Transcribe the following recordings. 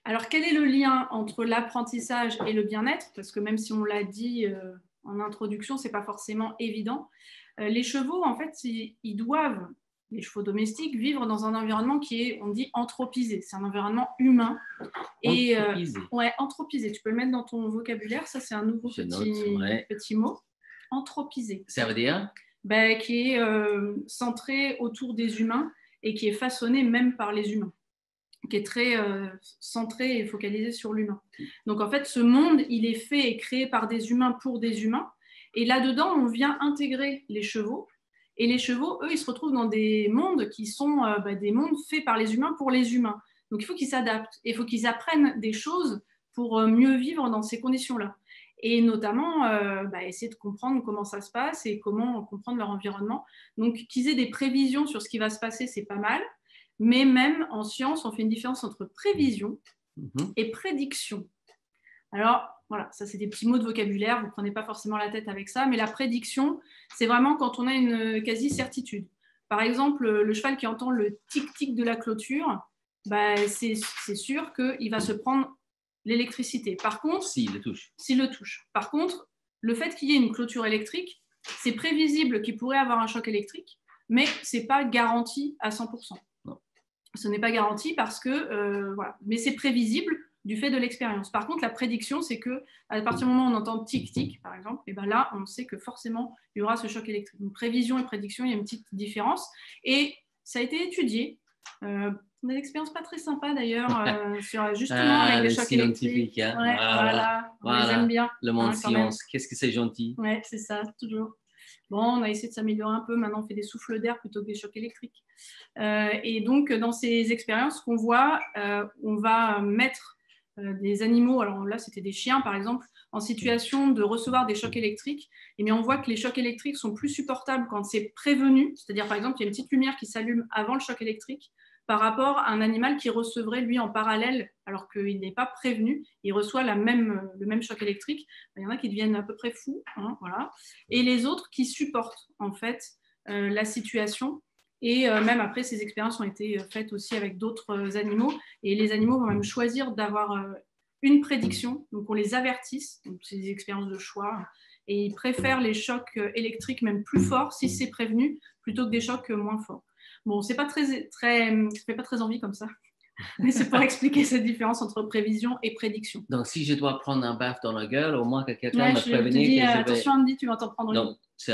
Alors, quel est le lien entre l'apprentissage et le bien-être? Parce que même si on l'a dit en introduction, ce n'est pas forcément évident. Les chevaux, en fait, ils doivent, les chevaux domestiques, vivre dans un environnement qui est, on dit, anthropisé. C'est un environnement humain. Et, ouais, anthropisé. Tu peux le mettre dans ton vocabulaire. Ça, c'est un nouveau petit mot. Anthropisé. Ça veut dire qui est centré autour des humains et qui est façonné même par les humains, qui est très centré et focalisé sur l'humain. Donc en fait, ce monde, il est fait et créé par des humains pour des humains. Et là-dedans, on vient intégrer les chevaux. Et les chevaux, eux, ils se retrouvent dans des mondes qui sont des mondes faits par les humains pour les humains. Donc il faut qu'ils s'adaptent. Et il faut qu'ils apprennent des choses pour mieux vivre dans ces conditions-là. Et notamment, essayer de comprendre comment ça se passe et comment comprendre leur environnement. Donc qu'ils aient des prévisions sur ce qui va se passer, c'est pas mal. Mais même en science, on fait une différence entre prévision et prédiction. Alors, voilà, ça c'est des petits mots de vocabulaire, vous ne prenez pas forcément la tête avec ça, mais la prédiction, c'est vraiment quand on a une quasi-certitude. Par exemple, le cheval qui entend le tic-tic de la clôture, c'est sûr qu'il va se prendre l'électricité. Par contre, s'il le touche. Par contre, le fait qu'il y ait une clôture électrique, c'est prévisible qu'il pourrait avoir un choc électrique, mais ce n'est pas garanti à 100%. Ce n'est pas garanti parce que, voilà. Mais c'est prévisible du fait de l'expérience. Par contre, la prédiction, c'est qu'à partir du moment où on entend tic-tic, par exemple, et là, on sait que forcément, il y aura ce choc électrique. Donc, prévision et prédiction, il y a une petite différence. Et ça a été étudié. On a une expérience pas très sympa d'ailleurs sur justement avec les chocs électriques. Hein. Ouais, voilà. On les aime bien. Le monde science, qu'est-ce que c'est gentil. Ouais, c'est ça, toujours. Bon, on a essayé de s'améliorer un peu. Maintenant, on fait des souffles d'air plutôt que des chocs électriques. Et donc, dans ces expériences qu'on voit, on va mettre des animaux, alors là, c'était des chiens, par exemple, en situation de recevoir des chocs électriques. Et on voit que les chocs électriques sont plus supportables quand c'est prévenu. C'est-à-dire, par exemple, il y a une petite lumière qui s'allume avant le choc électrique par rapport à un animal qui recevrait, lui, en parallèle, alors qu'il n'est pas prévenu, il reçoit le même choc électrique. Il y en a qui deviennent à peu près fous, hein, voilà. Et les autres qui supportent, en fait, la situation. Et même après, ces expériences ont été faites aussi avec d'autres animaux. Et les animaux vont même choisir d'avoir une prédiction. Donc, on les avertisse. Donc, c'est des expériences de choix. Et ils préfèrent les chocs électriques même plus forts, si c'est prévenu, plutôt que des chocs moins forts. Bon, ça ne fait pas très envie comme ça. Mais c'est pour expliquer cette différence entre prévision et prédiction. Donc, si je dois prendre un baffe dans la gueule, au moins que quelqu'un me prévenir. Attention, Andy, tu vas t'en prendre une. Non, c'est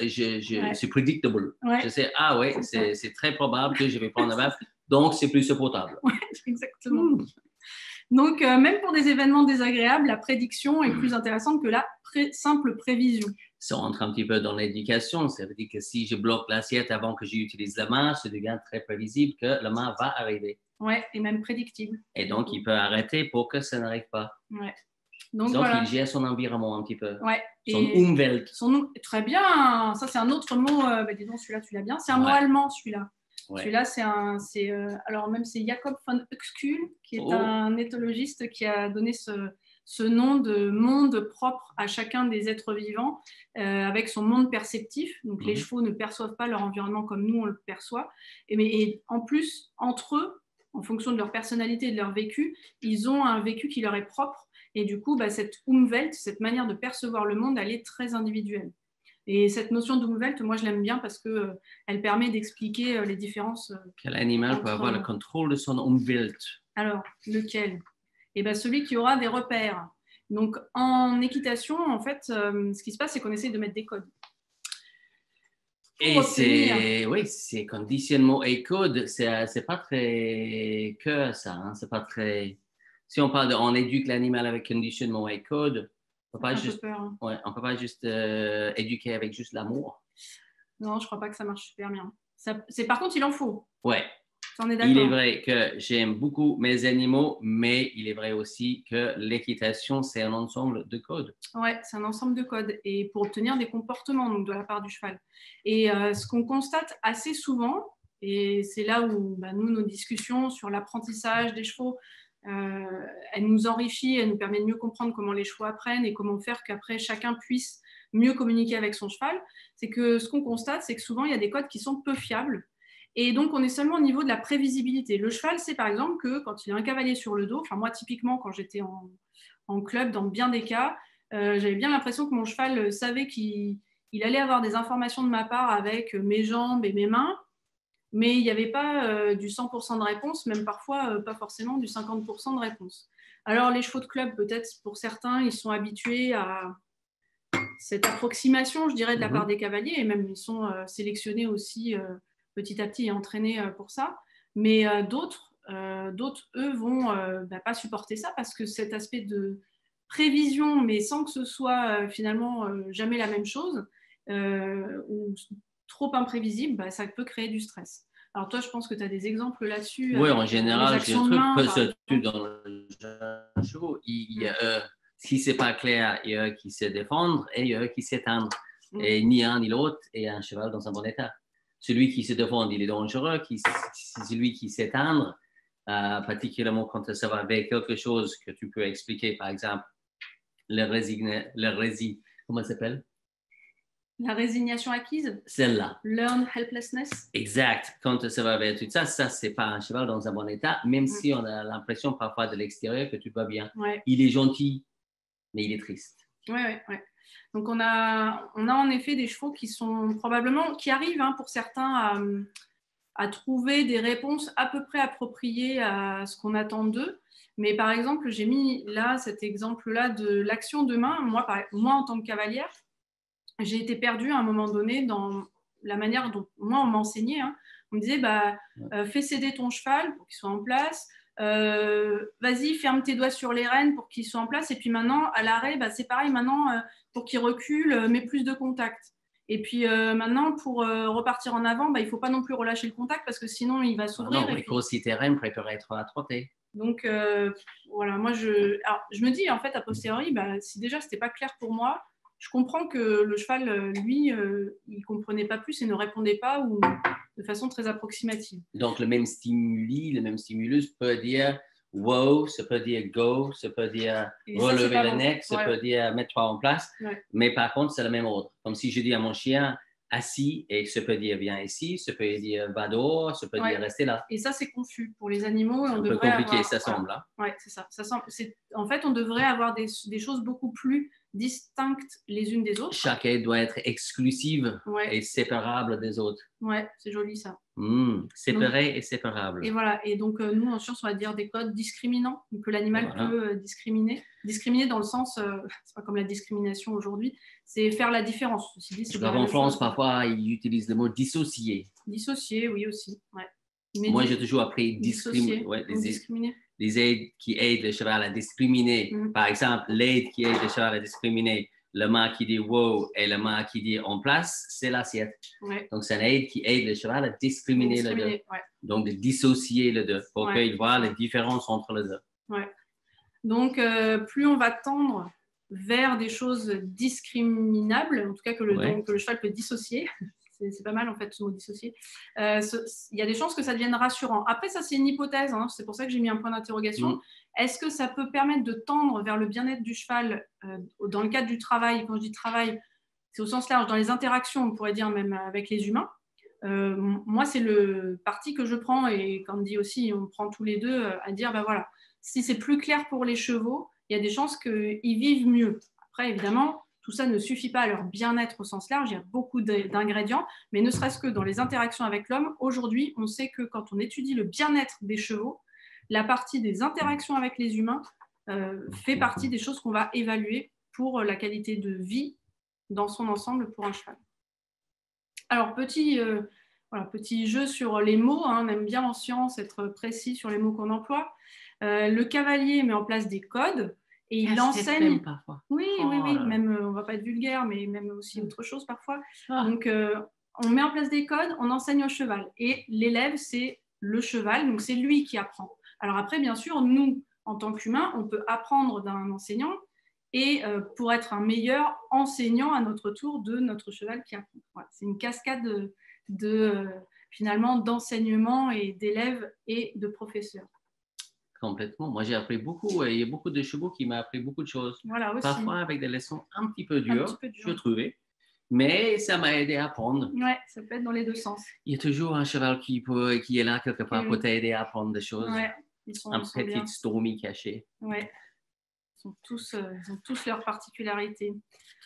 predictable. Ouais. Je sais, c'est très probable que je vais prendre un baffe, donc c'est plus supportable. Oui, exactement. Donc, même pour des événements désagréables, la prédiction est plus intéressante que la simple prévision. Ça rentre un petit peu dans l'éducation. Ça veut dire que si je bloque l'assiette avant que j'utilise la main, ça devient très prévisible que la main va arriver. Oui, et même prédictible. Et donc, il peut arrêter pour que ça n'arrive pas. Ouais. Donc voilà. Il gère son environnement un petit peu. Ouais. Son Umwelt. Très bien. Ça, c'est un autre mot. Dis donc, celui-là, tu l'as bien. C'est un mot allemand, celui-là. Ouais. Celui-là, alors même c'est Jakob von Uexküll, qui est un éthologiste qui a donné ce nom de monde propre à chacun des êtres vivants, avec son monde perceptif. Donc les chevaux ne perçoivent pas leur environnement comme nous on le perçoit. Et en plus, entre eux, en fonction de leur personnalité et de leur vécu, ils ont un vécu qui leur est propre. Et du coup, cette Umwelt, cette manière de percevoir le monde, elle est très individuelle. Et cette notion d'Umwelt, moi, je l'aime bien parce qu'elle permet d'expliquer les différences. Quel animal peut avoir le contrôle de son Umwelt? Alors, lequel? Celui qui aura des repères. Donc, en équitation, en fait, ce qui se passe, c'est qu'on essaie de mettre des codes. Et c'est conditionnement et code, c'est pas très que ça. Hein, c'est pas très. Si on parle on éduque l'animal avec conditionnement et code, on ne peut pas juste éduquer avec juste l'amour. Non, je ne crois pas que ça marche super bien. Par contre, il en faut. Ouais. On est d'accord. Il est vrai que j'aime beaucoup mes animaux, mais il est vrai aussi que l'équitation, c'est un ensemble de codes. Oui, c'est un ensemble de codes et pour obtenir des comportements donc, de la part du cheval. Et ce qu'on constate assez souvent, et c'est là où nous, nos discussions sur l'apprentissage des chevaux, elle nous enrichit, elle nous permet de mieux comprendre comment les chevaux apprennent et comment faire qu'après chacun puisse mieux communiquer avec son cheval, c'est que ce qu'on constate, c'est que souvent il y a des codes qui sont peu fiables Et donc, on est seulement au niveau de la prévisibilité. Le cheval, c'est par exemple que quand il y a un cavalier sur le dos, enfin moi, typiquement, quand j'étais en club, dans bien des cas, j'avais bien l'impression que mon cheval savait qu'il allait avoir des informations de ma part avec mes jambes et mes mains, mais il n'y avait pas du 100% de réponse, même parfois pas forcément du 50% de réponse. Alors, les chevaux de club, peut-être pour certains, ils sont habitués à cette approximation, je dirais, de la part des cavaliers, et même ils sont sélectionnés aussi petit à petit et entraînés pour ça. Mais d'autres, eux, vont pas supporter ça parce que cet aspect de prévision, mais sans que ce soit finalement jamais la même chose, ou trop imprévisible, ça peut créer du stress. Alors toi, je pense que tu as des exemples là-dessus. Oui, en général, j'ai un truc, surtout dans le jeu, si ce n'est pas clair, il y a eux qui se défendent et il y a eux qui s'étendent. Et ni un ni l'autre est un cheval dans un bon état. Celui qui se défend, il est dangereux. Celui qui s'étend, particulièrement quand ça va avec quelque chose que tu peux expliquer, par exemple, comment ça s'appelle? La résignation acquise. Celle-là. Learned helplessness. Exact. Quand ça va vers tout ça, c'est pas un cheval dans un bon état, même si on a l'impression parfois de l'extérieur que tout va bien. Ouais. Il est gentil, mais il est triste. Oui. Donc, on a en effet des chevaux qui sont probablement, qui arrivent pour certains à trouver des réponses à peu près appropriées à ce qu'on attend d'eux. Mais par exemple, j'ai mis là cet exemple-là de l'action de main. Moi, en tant que cavalière, j'ai été perdue à un moment donné dans la manière dont moi on m'enseignait. On me disait fais céder ton cheval pour qu'il soit en place, vas-y ferme tes doigts sur les rênes pour qu'il soit en place, et puis maintenant à l'arrêt c'est pareil, maintenant pour qu'il recule, mets plus de contact, et puis maintenant pour repartir en avant, il ne faut pas non plus relâcher le contact parce que sinon il va s'ouvrir. Non, il faut aussi tes rênes préparer à trotter. Donc voilà, moi je me dis en fait a posteriori, si déjà c'était pas clair pour moi, je comprends que le cheval, lui, il ne comprenait pas plus et ne répondait pas ou de façon très approximative. Donc, le même stimulus peut dire wow, ça peut dire go, ça peut dire relever le nez, ça peut dire mettre-toi en place. Ouais. Mais par contre, c'est le même ordre. Comme si je dis à mon chien assis, et ça peut dire viens ici, ça peut dire va dehors, ça peut dire rester là. Et ça, c'est confus pour les animaux. C'est un peu compliqué, ça semble. Oui, c'est ça. En fait, on devrait avoir des choses beaucoup plus distinctes les unes des autres. Chaque aide doit être exclusive et séparable des autres. Oui, c'est joli ça. Séparé et séparable. Et voilà. Et donc, nous, en science, on va dire des codes discriminants, que l'animal peut discriminer. Discriminer dans le sens, c'est pas comme la discrimination aujourd'hui, c'est faire la différence. En France, parfois, ils utilisent le mot dissocier. Dissocier, oui, aussi. Ouais. Moi, j'ai toujours appris discriminer. Les aides qui aident le cheval à discriminer. Par exemple, l'aide qui aide le cheval à discriminer le mât qui dit wow et le mât qui dit en place, c'est l'assiette. Ouais. Donc, c'est une aide qui aide le cheval à discriminer les deux. Ouais. Donc, de dissocier les deux pour qu'il voit les différences entre les deux. Ouais. Donc, plus on va tendre vers des choses discriminables, en tout cas que le cheval peut dissocier, c'est pas mal en fait ce mot dissocier, il y a des chances que ça devienne rassurant. Après, ça c'est une hypothèse, c'est pour ça que j'ai mis un point d'interrogation. Est-ce que ça peut permettre de tendre vers le bien-être du cheval dans le cadre du travail? Quand je dis travail, c'est au sens large, dans les interactions, on pourrait dire même avec les humains. Moi, c'est le parti que je prends, et quand on dit aussi, on prend tous les deux à dire, voilà, si c'est plus clair pour les chevaux, il y a des chances qu'ils vivent mieux. Après, évidemment, tout ça ne suffit pas à leur bien-être au sens large, il y a beaucoup d'ingrédients, mais ne serait-ce que dans les interactions avec l'homme, aujourd'hui, on sait que quand on étudie le bien-être des chevaux, la partie des interactions avec les humains fait partie des choses qu'on va évaluer pour la qualité de vie dans son ensemble pour un cheval. Alors, petit jeu sur les mots, on aime bien en science être précis sur les mots qu'on emploie. Le cavalier met en place des codes et il enseigne. Parfois. Oui, même on ne va pas être vulgaire, mais même aussi autre chose parfois. Donc, on met en place des codes, on enseigne au cheval. Et l'élève, c'est le cheval, donc c'est lui qui apprend. Alors après, bien sûr, nous, en tant qu'humains, on peut apprendre d'un enseignant et pour être un meilleur enseignant à notre tour de notre cheval qui apprend. Voilà, c'est une cascade finalement d'enseignement et d'élèves et de professeurs. Complètement. Moi, j'ai appris beaucoup. Il y a beaucoup de chevaux qui m'ont appris beaucoup de choses. Voilà, aussi. Parfois avec des leçons un petit peu dures, je trouvais. Mais ça m'a aidé à apprendre. Ouais, ça peut être dans les deux sens. Il y a toujours un cheval qui est là quelque part pour t'aider à apprendre des choses. Ouais, Un petit stormy caché. Ouais. Ils ont tous leurs particularités.